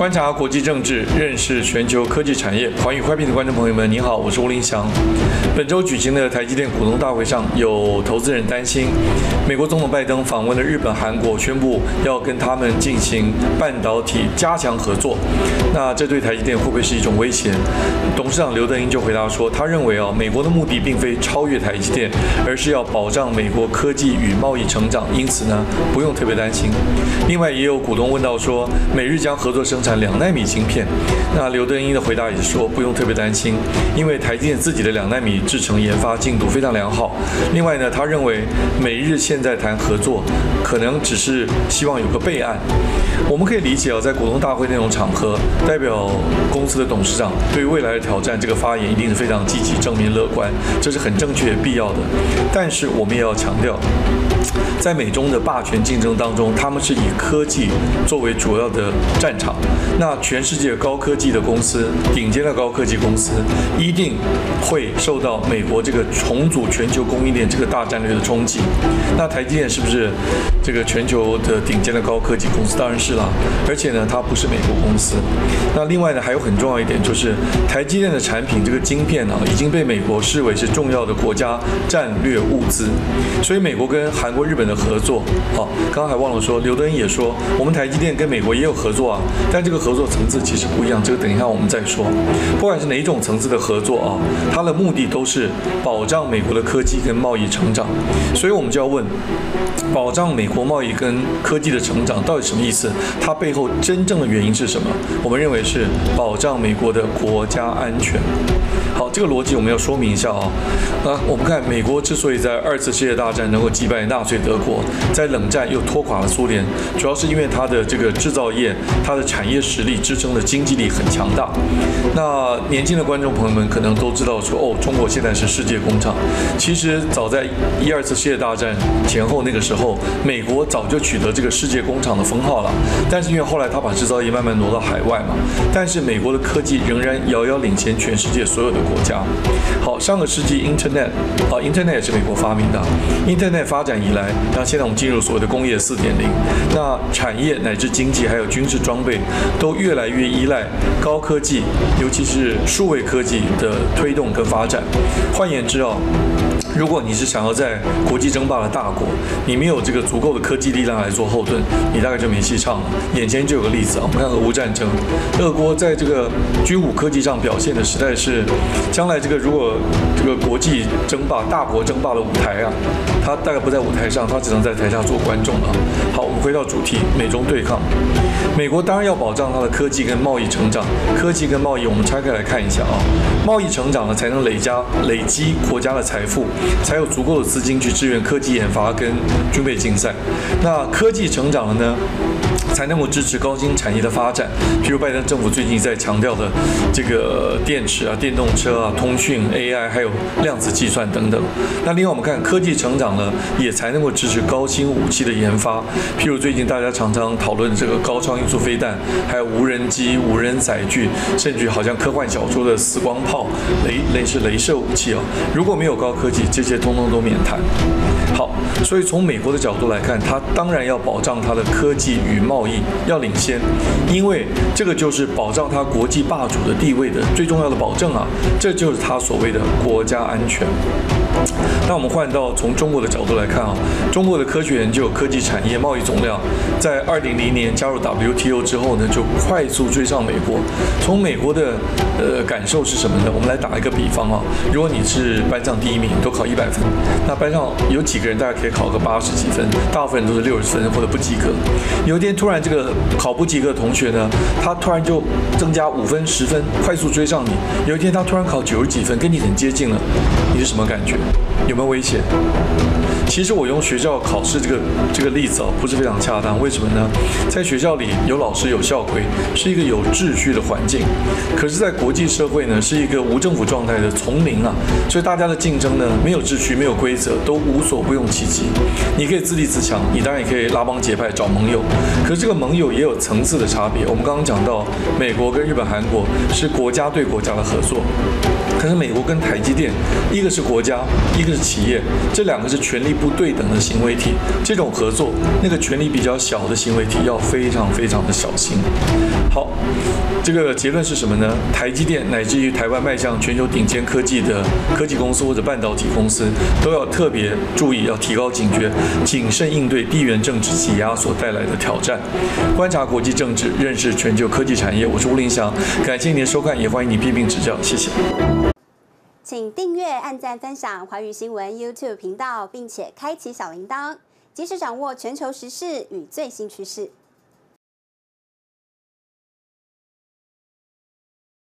观察国际政治，认识全球科技产业。寰宇快评的观众朋友们，您好，我是吴林祥。本周举行的台积电股东大会上，有投资人担心，美国总统拜登访问了日本、韩国，宣布要跟他们进行半导体加强合作。那这对台积电会不会是一种威胁？董事长刘德英就回答说，他认为美国的目的并非超越台积电，而是要保障美国科技与贸易成长，因此呢，不用特别担心。另外，也有股东问到说，美日将合作生产2奈米晶片，那刘德英的回答也是说，不用特别担心，因为台积电自己的2奈米制程研发进度非常良好。另外呢，他认为美日现在谈合作，可能只是希望有个备案。我们可以理解在股东大会那种场合，代表公司的董事长对未来的挑战这个发言一定是非常积极、正面、乐观，这是很正确、必要的。但是我们也要强调，在美中的霸权竞争当中，他们是以科技作为主要的战场。那全世界高科技的公司，顶尖的高科技公司，一定会受到美国这个重组全球供应链这个大战略的冲击。那台积电是不是这个全球的顶尖的高科技公司？当然是啦。而且呢，它不是美国公司。那另外呢，还有很重要一点就是，台积电的产品这个晶片已经被美国视为是重要的国家战略物资。所以美国跟韩国、日本的合作，刚刚还忘了说，刘德英也说，我们台积电跟美国也有合作但这个合作层次其实不一样，这个等一下我们再说。不管是哪一种层次的合作它的目的都是保障美国的科技跟贸易成长。所以我们就要问，保障美国贸易跟科技的成长到底什么意思？它背后真正的原因是什么？我们认为是保障美国的国家安全。好，这个逻辑我们要说明一下我们看美国之所以在2次世界大战能够击败纳粹德国，在冷战又拖垮了苏联，主要是因为它的这个制造业、它的产业实力支撑的经济力很强大。那年轻的观众朋友们可能都知道说，中国现在是世界工厂。其实早在1、2次世界大战前后那个时候，美国早就取得这个世界工厂的封号了。但是因为后来他把制造业慢慢挪到海外嘛，但是美国的科技仍然遥遥领先全世界所有的国家。好，上个世纪 Internet 也是美国发明的。Internet 发展以来，那现在我们进入所谓的工业4.0，那产业乃至经济还有军事装备都越来越依赖高科技，尤其是数位科技的推动跟发展。换言之如果你是想要在国际争霸的大国，你没有这个足够的科技力量来做后盾，你大概就没戏唱了。眼前就有个例子我们看俄乌战争，俄国在这个军武科技上表现的实在是，将来如果这个国际争霸、大国争霸的舞台它大概不在舞台上，它只能在台下做观众了。好，我们回到主题，美中对抗。美国当然要保障它的科技跟贸易成长，科技跟贸易我们拆开来看一下贸易成长呢，才能累积国家的财富，才有足够的资金去支援科技研发跟军备竞赛。那科技成长了呢，才能够支持高新产业的发展，譬如拜登政府最近在强调的这个电池电动车通讯、AI， 还有量子计算等等。那另外我们看科技成长呢，也才能够支持高新武器的研发，譬如最近大家常常讨论这个高超音速飞弹，还有无人机、无人载具，甚至好像科幻小说的死光炮、镭射武器如果没有高科技，这些通通都免谈。好，所以从美国的角度来看，它当然要保障它的科技与贸易要领先，因为这个就是保障它国际霸主的地位的最重要的保证这就是它所谓的国家安全。那我们换到从中国的角度来看中国的科学研究、科技产业、贸易总量，在2000年加入 WTO 之后呢，就快速追上美国。从美国的感受是什么呢？我们来打一个比方如果你是班上第1名，都考100分，那班上有几个人大概可以考个80几分，大部分人都是60分或者不及格。有一天突然这个考不及格的同学呢，他突然就增加5分、10分，快速追上你。有一天他突然考90几分，跟你很接近了，你是什么感觉？有没有危险？其实我用学校考试这个例子不是非常恰当，为什么呢？在学校里有老师有校规，是一个有秩序的环境。可是，在国际社会呢，是一个无政府状态的丛林所以大家的竞争呢，没有秩序，没有规则，都无所不用其极。你可以自立自强，你当然也可以拉帮结派找盟友，可是这个盟友也有层次的差别。我们刚刚讲到，美国跟日本、韩国是国家对国家的合作。可是美国跟台积电，一个是国家， 一个是企业，这两个是权力不对等的行为体。这种合作，那个权力比较小的行为体要非常非常的小心。好，这个结论是什么呢？台积电乃至于台湾迈向全球顶尖科技的科技公司或者半导体公司，都要特别注意，要提高警觉，谨慎应对地缘政治挤压所带来的挑战。观察国际政治，认识全球科技产业。我是吴林祥，感谢您的收看，也欢迎你批评指教，谢谢。 请订阅、按赞、分享华语新闻 YouTube 频道，并且开启小铃铛，及时掌握全球时事与最新趋势。